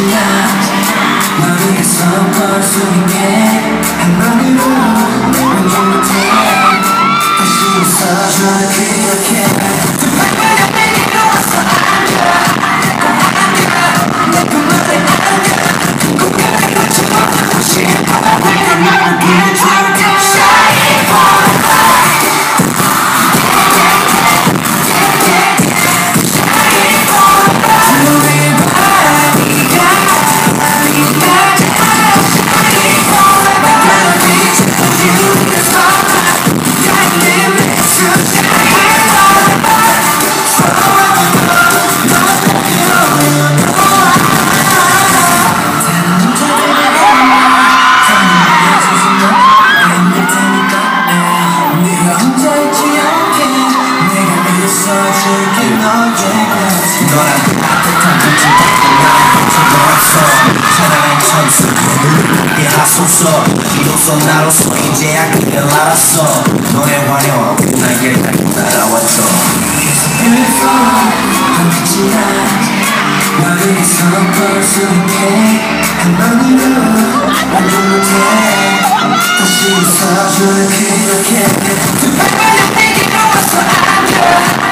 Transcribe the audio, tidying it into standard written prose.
너를 위해서 걸 수 있게 한마디로 용기 못해 다시 웃어줘 그렇게 너란 따뜻한 빛을 난 펼쳐보았어 사랑의 천수 눈을 하소서 이로써 나로서 이제야 그를 알았어 너의 화려한 날개를 달고 날아왔죠 Beautiful 넌 빛이 나 너를 위해서 걸 수 있게 한마디로 완전 못해 다시 웃어줘 그렇게 두 발만한 내게로 와서 앉아